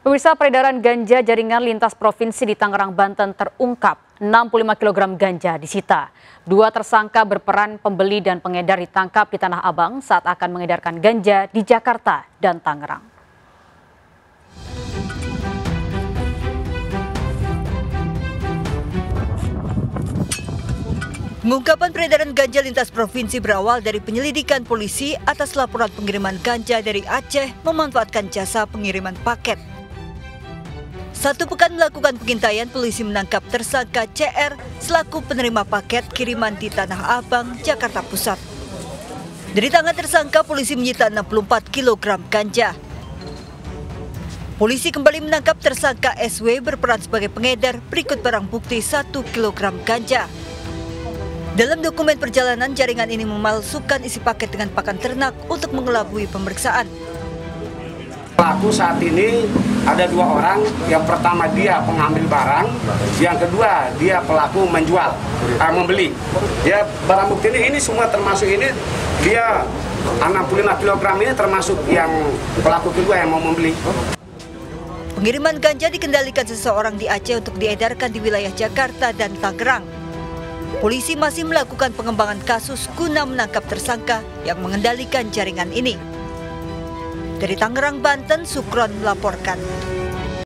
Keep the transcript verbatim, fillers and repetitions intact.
Pemirsa, peredaran ganja jaringan lintas provinsi di Tangerang, Banten terungkap. enam puluh lima kilogram ganja disita. Dua tersangka berperan pembeli dan pengedar ditangkap di Tanah Abang saat akan mengedarkan ganja di Jakarta dan Tangerang. Pengungkapan peredaran ganja lintas provinsi berawal dari penyelidikan polisi atas laporan pengiriman ganja dari Aceh memanfaatkan jasa pengiriman paket. Satu pekan melakukan pengintaian, polisi menangkap tersangka C R selaku penerima paket kiriman di Tanah Abang, Jakarta Pusat. Dari tangan tersangka, polisi menyita enam puluh empat kilogram ganja. Polisi kembali menangkap tersangka S W berperan sebagai pengedar berikut barang bukti satu kilogram ganja. Dalam dokumen perjalanan, jaringan ini memalsukan isi paket dengan pakan ternak untuk mengelabui pemeriksaan. Pelaku saat ini ada dua orang, yang pertama dia pengambil barang, yang kedua dia pelaku menjual, uh, membeli. Ya, barang bukti ini, ini semua termasuk ini, dia enam puluh lima kilogram ini termasuk yang pelaku kedua yang mau membeli. Pengiriman ganja dikendalikan seseorang di Aceh untuk diedarkan di wilayah Jakarta dan Tangerang. Polisi masih melakukan pengembangan kasus guna menangkap tersangka yang mengendalikan jaringan ini. Dari Tangerang, Banten, Sukron melaporkan.